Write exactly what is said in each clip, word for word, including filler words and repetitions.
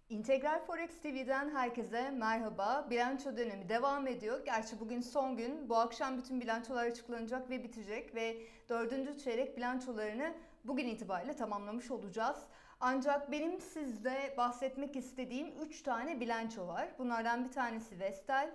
İntegral Forex T V'den herkese merhaba. Bilanço dönemi devam ediyor. Gerçi bugün son gün. Bu akşam bütün bilançolar açıklanacak ve bitecek ve dördüncü çeyrek bilançolarını bugün itibariyle tamamlamış olacağız. Ancak benim sizde bahsetmek istediğim üç tane bilanço var. Bunlardan bir tanesi Vestel,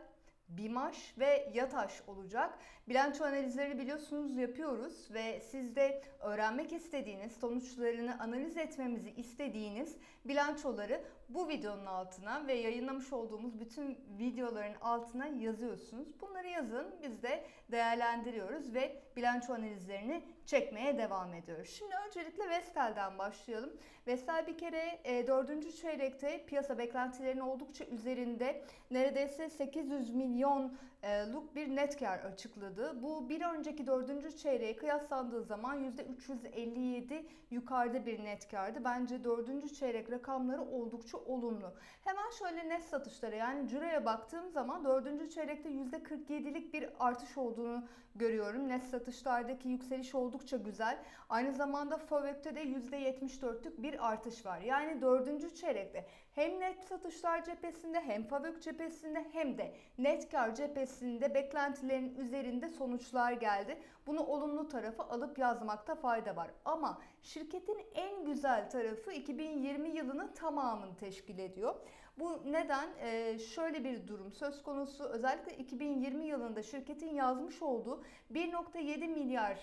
BİMAŞ ve YATAŞ olacak. Bilanço analizleri biliyorsunuz yapıyoruz ve siz de öğrenmek istediğiniz, sonuçlarını analiz etmemizi istediğiniz bilançoları bu videonun altına ve yayınlamış olduğumuz bütün videoların altına yazıyorsunuz. Bunları yazın, biz de değerlendiriyoruz ve bilanço analizlerini çekmeye devam ediyoruz. Şimdi öncelikle Vestel'den başlayalım. Vestel bir kere e, dördüncü çeyrekte piyasa beklentilerinin oldukça üzerinde neredeyse sekiz yüz milyonluk bir net kar açıkladı. Bu bir önceki dördüncü çeyreğe kıyaslandığı zaman yüzde üç yüz elli yedi yukarıda bir net kardı. Bence dördüncü çeyrek rakamları oldukça olumlu. Hemen şöyle net satışlara yani ciroya baktığım zaman dördüncü çeyrekte yüzde kırk yedilik bir artış olduğunu görüyorum. Net satışlardaki yükseliş oldukça güzel. Aynı zamanda FAVÖK'te de yüzde yetmiş dörtlük bir artış var. Yani dördüncü çeyrekte hem net satışlar cephesinde hem FAVÖK cephesinde hem de net kar cephesinde beklentilerin üzerinde sonuçlar geldi. Bunu olumlu tarafa alıp yazmakta fayda var. Ama şirketin en güzel tarafı iki bin yirmi yılının tamamını teşkil ediyor. Bu neden? Ee, şöyle bir durum söz konusu. Özellikle iki bin yirmi yılında şirketin yazmış olduğu bir virgül yedi milyar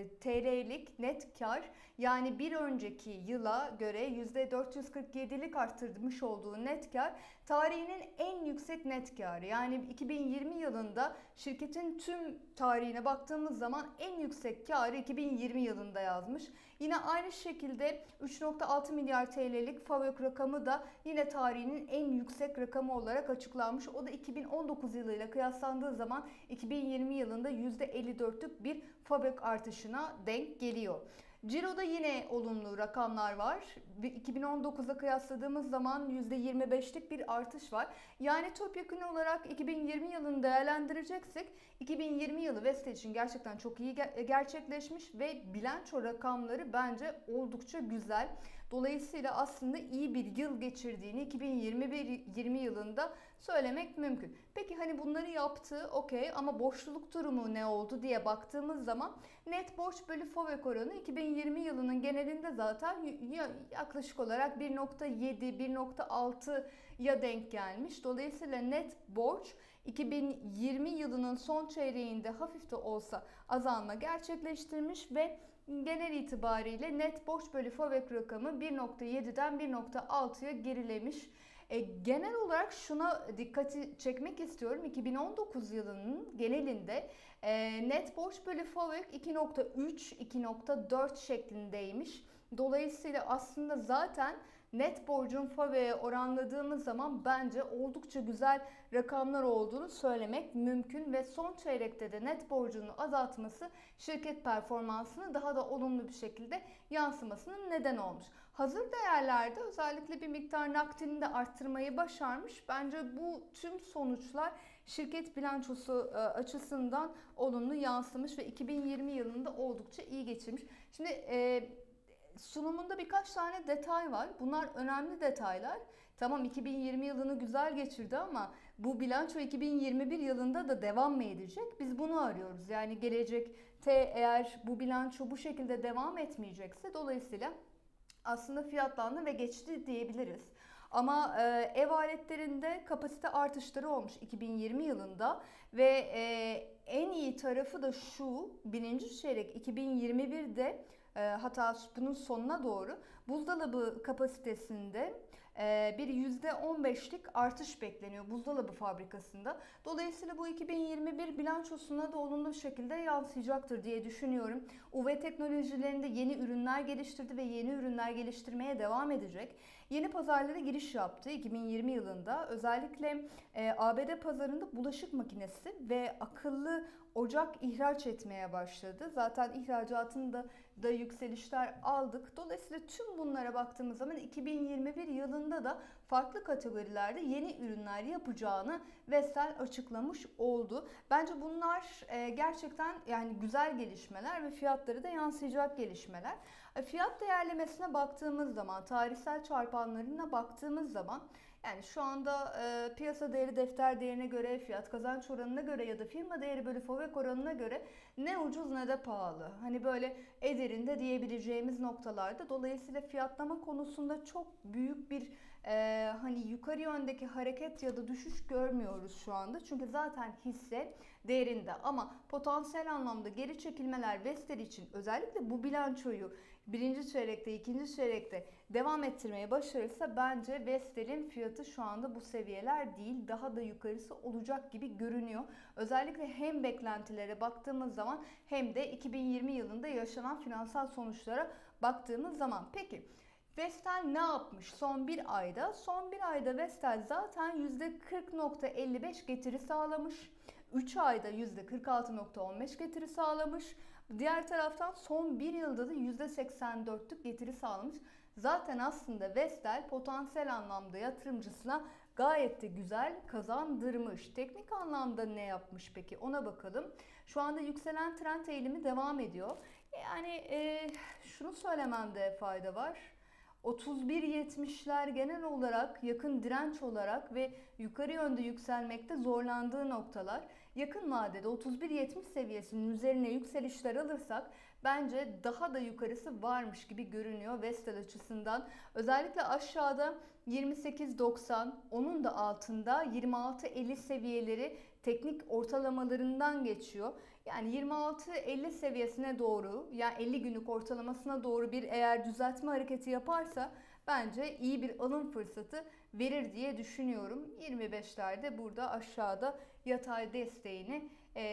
T L'lik net kar, yani bir önceki yıla göre yüzde dört yüz kırk yedilik arttırmış olduğu net kar tarihinin en yüksek net karı. Yani iki bin yirmi yılında şirketin tüm tarihine baktığımız zaman en yüksek karı iki bin yirmi yılında yazmış. Yine aynı şekilde üç virgül altı milyar T L'lik FAVÖK rakamı da yine tarihinin en yüksek rakamı olarak açıklanmış. O da iki bin on dokuz yılıyla kıyaslandığı zaman iki bin yirmi yılında yüzde elli dörtlük bir FAVÖK artışına denk geliyor. Ciro'da yine olumlu rakamlar var. iki bin on dokuz'a kıyasladığımız zaman yüzde yirmi beşlik bir artış var. Yani topyekun olarak iki bin yirmi yılını değerlendireceksek iki bin yirmi yılı Vestel için gerçekten çok iyi gerçekleşmiş ve bilanço rakamları bence oldukça güzel. Dolayısıyla aslında iyi bir yıl geçirdiğini iki bin yirmi bir yirmi yılında söylemek mümkün. Peki hani bunları yaptı, okey, ama borçluluk durumu ne oldu diye baktığımız zaman net borç bölü FAVÖK oranı iki bin yirmi yılının genelinde zaten yaklaşık olarak bir virgül yedi bir virgül altıya denk gelmiş. Dolayısıyla net borç iki bin yirmi yılının son çeyreğinde hafif de olsa azalma gerçekleştirmiş ve genel itibariyle net borç bölü FAVÖK rakamı bir virgül yediden bir virgül altıya gerilemiş. E, genel olarak şuna dikkati çekmek istiyorum. iki bin on dokuz yılının genelinde e, net borç bölü FAVÖK iki virgül üç iki virgül dört şeklindeymiş. Dolayısıyla aslında zaten net borcun FAVÖK'e oranladığımız zaman bence oldukça güzel rakamlar olduğunu söylemek mümkün ve son çeyrekte de net borcunu azaltması şirket performansını daha da olumlu bir şekilde yansımasının neden olmuş. Hazır değerlerde özellikle bir miktar nakdini de arttırmayı başarmış. Bence bu tüm sonuçlar şirket bilançosu açısından olumlu yansımış ve iki bin yirmi yılında oldukça iyi geçirmiş. Şimdi e, sunumunda birkaç tane detay var. Bunlar önemli detaylar. Tamam, iki bin yirmi yılını güzel geçirdi ama bu bilanço iki bin yirmi bir yılında da devam mı edecek? Biz bunu arıyoruz. Yani gelecekte eğer bu bilanço bu şekilde devam etmeyecekse dolayısıyla aslında fiyatlandı ve geçti diyebiliriz. Ama e, ev aletlerinde kapasite artışları olmuş iki bin yirmi yılında ve e, en iyi tarafı da şu: birinci çeyrek iki bin yirmi birde e, hatta bunun sonuna doğru buzdolabı kapasitesinde e, bir yüzde on beşlik artış bekleniyor buzdolabı fabrikasında. Dolayısıyla bu iki bin yirmi bir bilançosuna da olumlu bir şekilde yansıyacaktır diye düşünüyorum. U V teknolojilerinde yeni ürünler geliştirdi ve yeni ürünler geliştirmeye devam edecek. Yeni pazarlara giriş yaptı iki bin yirmi yılında. Özellikle e, A B D pazarında bulaşık makinesi ve akıllı ocak ihraç etmeye başladı. Zaten ihracatında da yükselişler aldık. Dolayısıyla tüm bunlara baktığımız zaman iki bin yirmi bir yılında da farklı kategorilerde yeni ürünler yapacağını Vestel açıklamış oldu. Bence bunlar e, gerçekten yani güzel gelişmeler ve fiyatları da yansıyacak gelişmeler. E, Fiyat değerlemesine baktığımız zaman, tarihsel çarpanlarına baktığımız zaman yani şu anda e, piyasa değeri defter değerine göre, fiyat kazanç oranına göre ya da firma değeri bölü FOVÖK oranına göre ne ucuz ne de pahalı. Hani böyle ederinde diyebileceğimiz noktalarda. Dolayısıyla fiyatlama konusunda çok büyük bir e, hani yukarı yöndeki hareket ya da düşüş görmüyoruz şu anda. Çünkü zaten hisse değerinde, ama potansiyel anlamda geri çekilmeler Vestel için özellikle bu bilançoyu birinci çeyrekte, ikinci çeyrekte devam ettirmeye başarırsa bence Vestel'in fiyatı şu anda bu seviyeler değil, daha da yukarısı olacak gibi görünüyor. Özellikle hem beklentilere baktığımız zaman hem de iki bin yirmi yılında yaşanan finansal sonuçlara baktığımız zaman. Peki Vestel ne yapmış son bir ayda? Son bir ayda Vestel zaten yüzde kırk nokta elli beş getiri sağlamış. üç ayda yüzde kırk altı nokta on beş getiri sağlamış. Diğer taraftan son bir yılda da yüzde seksen dörtlük getiri sağlamış. Zaten aslında Vestel potansiyel anlamda yatırımcısına gayet de güzel kazandırmış. Teknik anlamda ne yapmış peki, ona bakalım. Şu anda yükselen trend eğilimi devam ediyor. Yani e, şunu söylememde fayda var. otuz bir yetmişler genel olarak yakın direnç olarak ve yukarı yönde yükselmekte zorlandığı noktalar. Yakın vadede otuz bir yetmiş seviyesinin üzerine yükselişler alırsak bence daha da yukarısı varmış gibi görünüyor Vestel açısından. Özellikle aşağıda yirmi sekiz doksan, onun da altında yirmi altı elli seviyeleri teknik ortalamalarından geçiyor. Yani yirmi altı elli seviyesine doğru, yani elli günlük ortalamasına doğru bir eğer düzeltme hareketi yaparsa bence iyi bir alım fırsatı verir diye düşünüyorum. yirmi beşlerde burada aşağıda yatay desteğini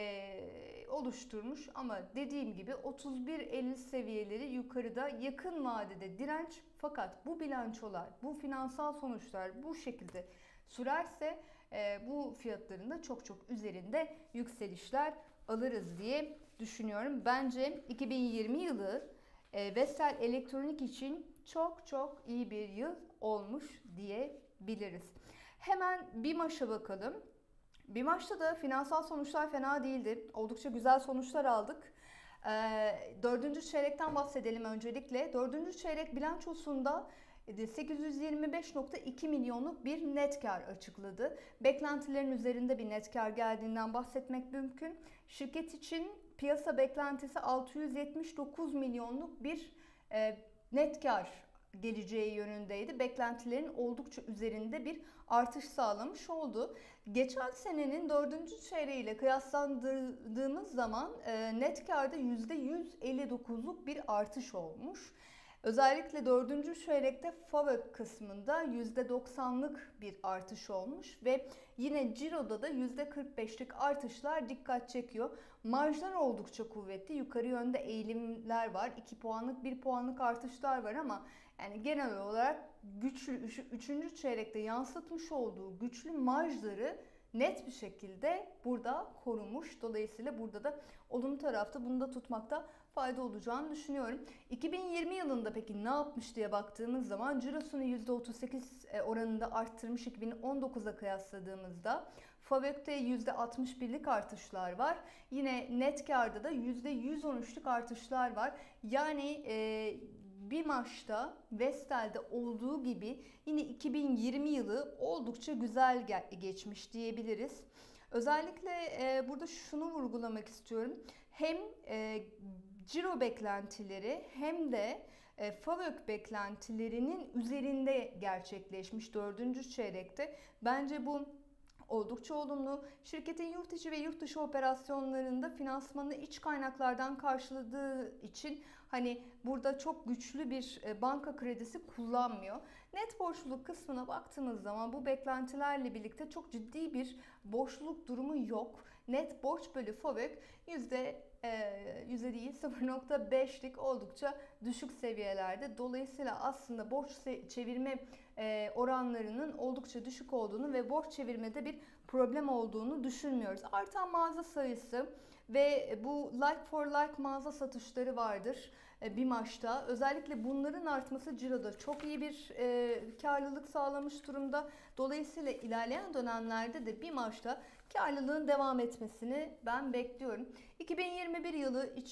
e, oluşturmuş, ama dediğim gibi otuz bir elli seviyeleri yukarıda yakın vadede direnç, fakat bu bilançolar, bu finansal sonuçlar bu şekilde sürerse e, bu fiyatların da çok çok üzerinde yükselişler alırız diye düşünüyorum. Bence iki bin yirmi yılı e, Vestel Elektronik için çok çok iyi bir yıl olmuş diyebiliriz. Hemen BİMAŞ'a bakalım. BİMAŞ'ta da finansal sonuçlar fena değildi. Oldukça güzel sonuçlar aldık. E, dördüncü çeyrekten bahsedelim öncelikle. Dördüncü çeyrek bilançosunda sekiz yüz yirmi beş nokta iki milyonluk bir net kar açıkladı. Beklentilerin üzerinde bir net kar geldiğinden bahsetmek mümkün. Şirket için piyasa beklentisi altı yüz yetmiş dokuz milyonluk bir e, net kar geleceği yönündeydi. Beklentilerin oldukça üzerinde bir artış sağlamış oldu. Geçen senenin dördüncü çeyreğiyle kıyaslandırdığımız zaman e, net karda yüzde yüz elli dokuzluk bir artış olmuş. Özellikle dördüncü çeyrekte FOVÖK kısmında yüzde doksanlık bir artış olmuş ve yine ciroda da yüzde kırk beşlik artışlar dikkat çekiyor. Marjlar oldukça kuvvetli, yukarı yönde eğilimler var, iki puanlık bir puanlık artışlar var, ama yani genel olarak güçlü üçüncü çeyrekte yansıtmış olduğu güçlü marjları net bir şekilde burada korumuş. Dolayısıyla burada da olumlu tarafta bunu da tutmakta fayda olacağını düşünüyorum. iki bin yirmi yılında peki ne yapmış diye baktığımız zaman cirosunu yüzde otuz sekiz oranında arttırmış iki bin on dokuza kıyasladığımızda. FOVÖK'te yüzde altmış birlik artışlar var. Yine net karda da yüzde yüz on üçlük artışlar var. Yani e, BİMAŞ'ta, Vestel'de olduğu gibi yine iki bin yirmi yılı oldukça güzel geçmiş diyebiliriz. Özellikle e, burada şunu vurgulamak istiyorum. Hem e, ciro beklentileri hem de e, FOVÖK beklentilerinin üzerinde gerçekleşmiş dördüncü çeyrekte. Bence bu oldukça olumlu. Şirketin yurt içi ve yurt dışı operasyonlarında finansmanı iç kaynaklardan karşıladığı için hani burada çok güçlü bir banka kredisi kullanmıyor. Net borçluluk kısmına baktığımız zaman bu beklentilerle birlikte çok ciddi bir borçluluk durumu yok. Net borç bölü FOVÖK yüzde yüzde değil sıfır nokta beşlik oldukça düşük seviyelerde. Dolayısıyla aslında borç çevirme oranlarının oldukça düşük olduğunu ve borç çevirmede bir problem olduğunu düşünmüyoruz. Artan mağaza sayısı ve bu like for like mağaza satışları vardır BİMAŞ'ta. Özellikle bunların artması ciroda çok iyi bir e, karlılık sağlamış durumda. Dolayısıyla ilerleyen dönemlerde de BİMAŞ'ta karlılığın devam etmesini ben bekliyorum. iki bin yirmi bir yılı için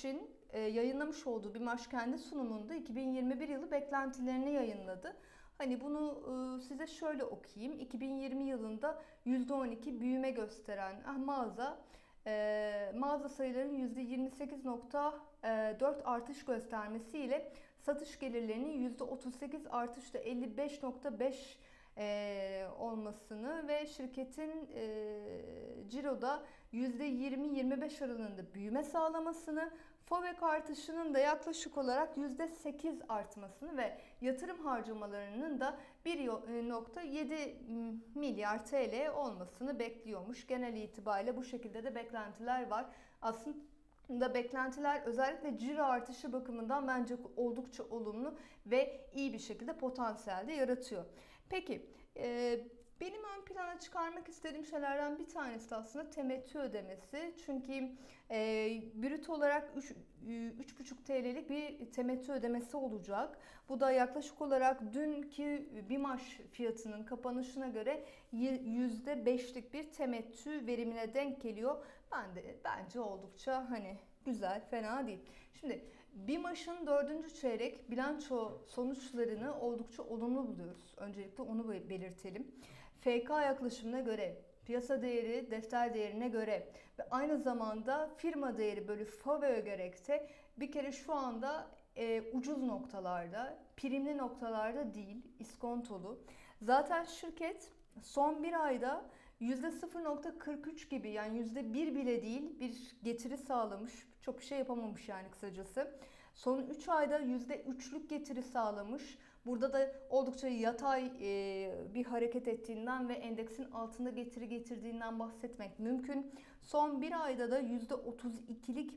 e, yayınlamış olduğu BİMAŞ kendi sunumunda iki bin yirmi bir yılı beklentilerini yayınladı. Hani bunu e, size şöyle okuyayım. iki bin yirmi yılında yüzde on iki büyüme gösteren ah, mağaza e, mağaza sayılarının yüzde yirmi sekiz nokta dört artış göstermesiyle satış gelirlerinin yüzde otuz sekiz artışla elli beş nokta beş e, olmasını ve şirketin e, ciroda yüzde yirmi yirmi beş aralığında büyüme sağlamasını, FOVÖK artışının da yaklaşık olarak yüzde sekiz artmasını ve yatırım harcamalarının da bir nokta yedi milyar T L olmasını bekliyormuş. Genel itibariyle bu şekilde de beklentiler var. Aslında beklentiler özellikle ciro artışı bakımından bence oldukça olumlu ve iyi bir şekilde potansiyelde yaratıyor. Peki, e, benim ön plana çıkarmak istediğim şeylerden bir tanesi de aslında temettü ödemesi. Çünkü e, brüt olarak üç buçuk T L'lik bir temettü ödemesi olacak. Bu da yaklaşık olarak dünkü BİMAŞ fiyatının kapanışına göre yüzde beşlik bir temettü verimine denk geliyor. Ben de bence oldukça hani güzel, fena değil. Şimdi BİMAŞ'ın dördüncü çeyrek bilanço sonuçlarını oldukça olumlu buluyoruz. Öncelikle onu belirtelim. F K yaklaşımına göre, piyasa değeri defter değerine göre ve aynı zamanda firma değeri bölü FAVÖ'ye göre de bir kere şu anda e, ucuz noktalarda, primli noktalarda değil, iskontolu. Zaten şirket son bir ayda yüzde sıfır nokta kırk üç gibi, yani yüzde bir bile değil, bir getiri sağlamış. Çok bir şey yapamamış yani kısacası. Son üç ayda yüzde üçlük getiri sağlamış. Burada da oldukça yatay e, bir hareket ettiğinden ve endeksin altında getiri getirdiğinden bahsetmek mümkün. Son bir ayda da yüzde otuz ikilik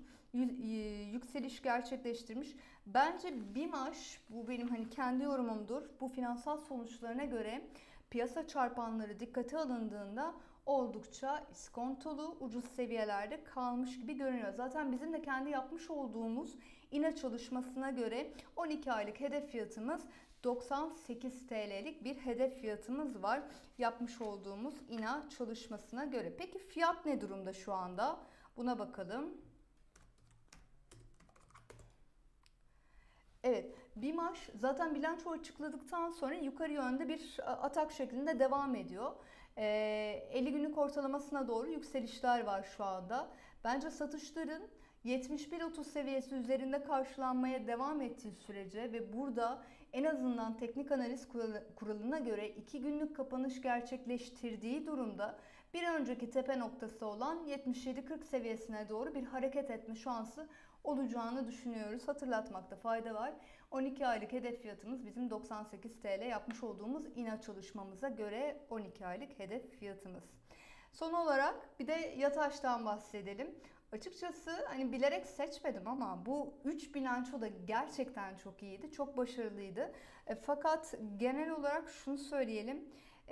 yükseliş gerçekleştirmiş. Bence BİMAŞ, bu benim hani kendi yorumumdur, bu finansal sonuçlarına göre piyasa çarpanları dikkate alındığında oldukça iskontolu, ucuz seviyelerde kalmış gibi görünüyor. Zaten bizim de kendi yapmış olduğumuz İ N A çalışmasına göre on iki aylık hedef fiyatımız doksan sekiz T L'lik bir hedef fiyatımız var yapmış olduğumuz İ N A çalışmasına göre. Peki fiyat ne durumda şu anda? Buna bakalım. Evet, BİMAŞ zaten bilanço açıkladıktan sonra yukarı yönde bir atak şeklinde devam ediyor. Ee, elli günlük ortalamasına doğru yükselişler var şu anda. Bence satışların yetmiş bir otuz seviyesi üzerinde karşılanmaya devam ettiği sürece ve burada en azından teknik analiz kuralına göre iki günlük kapanış gerçekleştirdiği durumda bir önceki tepe noktası olan yetmiş yedi kırk seviyesine doğru bir hareket etme şansı olacağını düşünüyoruz. Hatırlatmakta fayda var. on iki aylık hedef fiyatımız bizim doksan sekiz T L yapmış olduğumuz İ N A çalışmamıza göre on iki aylık hedef fiyatımız. Son olarak bir de YATAŞ'tan bahsedelim. Açıkçası hani bilerek seçmedim ama bu üç bilanço da gerçekten çok iyiydi, çok başarılıydı. E, fakat genel olarak şunu söyleyelim. E,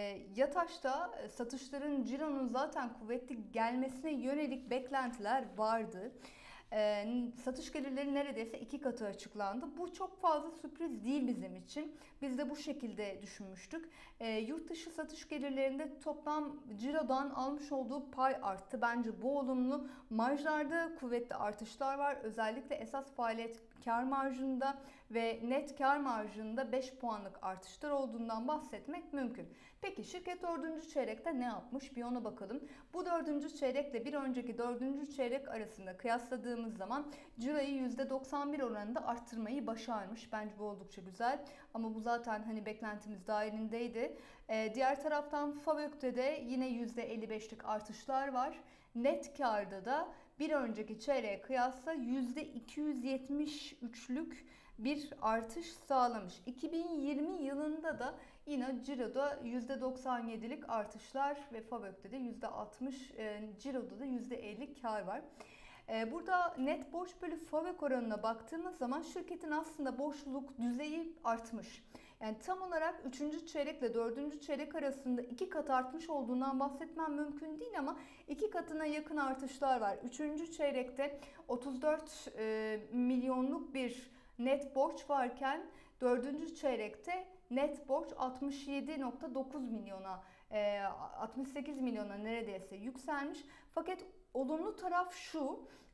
YATAŞ'ta satışların, cironun zaten kuvvetli gelmesine yönelik beklentiler vardı. E, satış gelirleri neredeyse iki katı açıklandı. Bu çok fazla sürpriz değil bizim için. Biz de bu şekilde düşünmüştük. E, yurt dışı satış gelirlerinde toplam cirodan almış olduğu pay arttı. Bence bu olumlu. Marjlarda kuvvetli artışlar var. Özellikle esas faaliyet kar marjında ve net kar marjında beş puanlık artışlar olduğundan bahsetmek mümkün. Peki şirket dördüncü çeyrekte ne yapmış? Bir ona bakalım. Bu dördüncü çeyrekle bir önceki dördüncü çeyrek arasında kıyasladığımız zaman ciroyu yüzde doksan bir oranında arttırmayı başarmış. Bence bu oldukça güzel. Ama bu zaten hani beklentimiz dahilindeydi. Ee, diğer taraftan FAVÖK'te de yine yüzde elli beşlik artışlar var. Net karda da bir önceki çeyreğe kıyasla yüzde iki yüz yetmiş üçlük bir artış sağlamış. iki bin yirmi yılında da yine ciroda yüzde doksan yedilik artışlar ve FAVÖK'te de yüzde altmış, e, ciroda da yüzde elli kar var. E, burada net borç bölü FAVÖK oranına baktığımız zaman şirketin aslında borçluluk düzeyi artmış. Yani tam olarak üçüncü çeyrekle dördüncü çeyrek arasında iki kat artmış olduğundan bahsetmem mümkün değil ama iki katına yakın artışlar var. üçüncü çeyrekte otuz dört e, milyonluk bir net borç varken dördüncü çeyrekte net borç altmış yedi nokta dokuz milyona, e, altmış sekiz milyona neredeyse yükselmiş. Fakat olumlu taraf şu,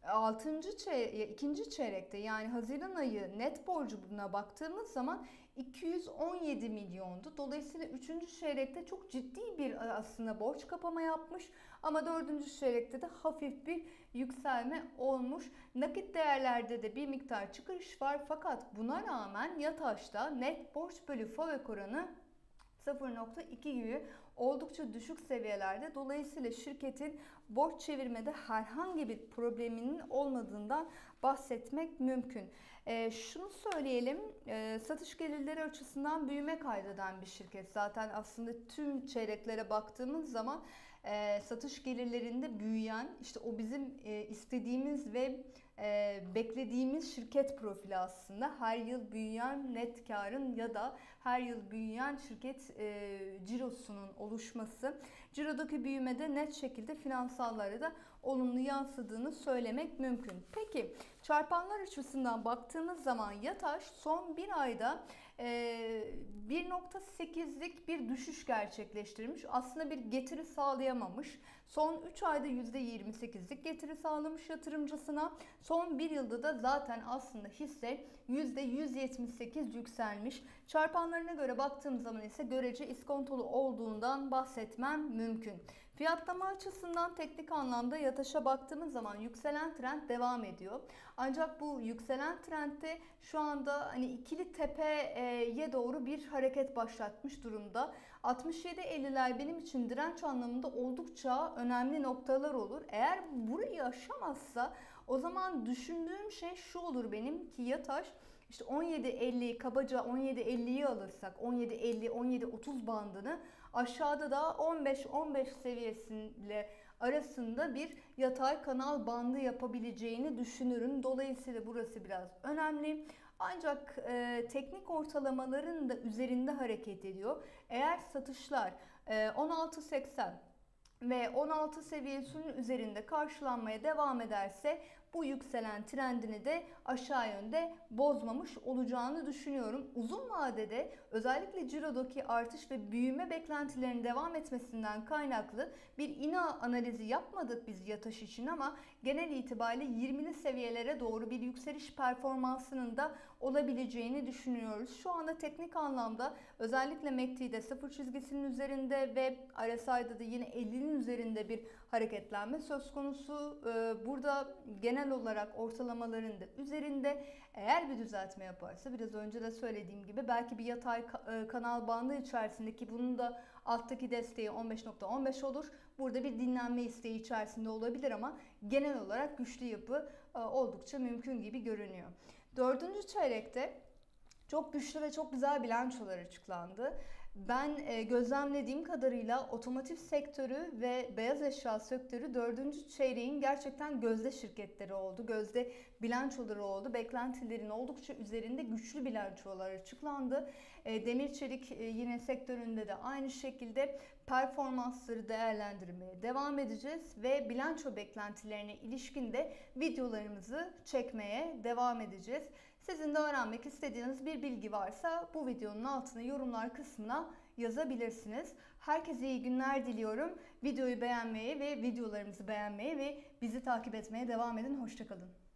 altıncı çeyrek, ikinci çeyrekte yani Haziran ayı net borcuna baktığımız zaman iki yüz on yedi milyondu. Dolayısıyla üçüncü çeyrekte çok ciddi bir aslında borç kapama yapmış ama dördüncü çeyrekte de hafif bir yükselme olmuş. Nakit değerlerde de bir miktar çıkış var fakat buna rağmen YATAŞ'ta net borç bölü FAVÖK oranı sıfır nokta iki gibi oldukça düşük seviyelerde. Dolayısıyla şirketin borç çevirmede herhangi bir probleminin olmadığından bahsetmek mümkün. E, şunu söyleyelim, e, satış gelirleri açısından büyüme kaydeden bir şirket. Zaten aslında tüm çeyreklere baktığımız zaman e, satış gelirlerinde büyüyen, işte o bizim e, istediğimiz ve e, beklediğimiz şirket profili aslında. Her yıl büyüyen net karın ya da her yıl büyüyen şirket e, cirosunun oluşması. Cirodaki büyümede net şekilde finansallara da olumlu yansıdığını söylemek mümkün. Peki çarpanlar açısından baktığımız zaman YATAŞ son bir ayda bir nokta sekizlik bir düşüş gerçekleştirmiş. Aslında bir getiri sağlayamamış. Son üç ayda yüzde yirmi sekizlik getiri sağlamış yatırımcısına. Son bir yılda da zaten aslında hisse yüzde yüz yetmiş sekiz yükselmiş. Çarpanlarına göre baktığım zaman ise görece iskontolu olduğundan bahsetmem mümkün. Fiyatlama açısından teknik anlamda YATAŞ'a baktığımız zaman yükselen trend devam ediyor. Ancak bu yükselen trendde şu anda hani ikili tepeye doğru bir hareket başlatmış durumda. altmış yedi elliler benim için direnç anlamında oldukça önemli noktalar olur. Eğer burayı aşamazsa o zaman düşündüğüm şey şu olur benim ki YATAŞ işte on yedi elliyi kabaca on yedi elliyi alırsak on yedi elli on yedi otuz bandını aşağıda da on beş on beş seviyesiyle arasında bir yatay kanal bandı yapabileceğini düşünürüm. Dolayısıyla burası biraz önemli. Ancak e, teknik ortalamaların da üzerinde hareket ediyor. Eğer satışlar e, on altı seksen ve on altı seviyesinin üzerinde karşılanmaya devam ederse bu yükselen trendini de aşağı yönde bozmamış olacağını düşünüyorum. Uzun vadede özellikle cirodaki artış ve büyüme beklentilerinin devam etmesinden kaynaklı bir İ N A analizi yapmadık biz YATAŞ için ama genel itibariyle yirmili seviyelere doğru bir yükseliş performansının da olabileceğini düşünüyoruz. Şu anda teknik anlamda özellikle M A C D'de sıfır çizgisinin üzerinde ve R S I'da da yine ellinin üzerinde bir hareketlenme söz konusu. Burada genel olarak ortalamaların da üzerinde eğer bir düzeltme yaparsa biraz önce de söylediğim gibi belki bir yatay kanal bandı içerisindeki bunun da alttaki desteği on beş nokta on beş olur. Burada bir dinlenme isteği içerisinde olabilir ama genel olarak güçlü yapı oldukça mümkün gibi görünüyor. Dördüncü çeyrekte çok güçlü ve çok güzel bilançolar açıklandı. Ben e, gözlemlediğim kadarıyla otomotiv sektörü ve beyaz eşya sektörü dördüncü çeyreğin gerçekten gözde şirketleri oldu. Gözde bilançoları oldu. Beklentilerin oldukça üzerinde güçlü bilançolar açıklandı. E, demir çelik e, yine sektöründe de aynı şekilde performansları değerlendirmeye devam edeceğiz ve bilanço beklentilerine ilişkin de videolarımızı çekmeye devam edeceğiz. Sizin de öğrenmek istediğiniz bir bilgi varsa bu videonun altına yorumlar kısmına yazabilirsiniz. Herkese iyi günler diliyorum. Videoyu beğenmeyi ve videolarımızı beğenmeyi ve bizi takip etmeye devam edin. Hoşça kalın.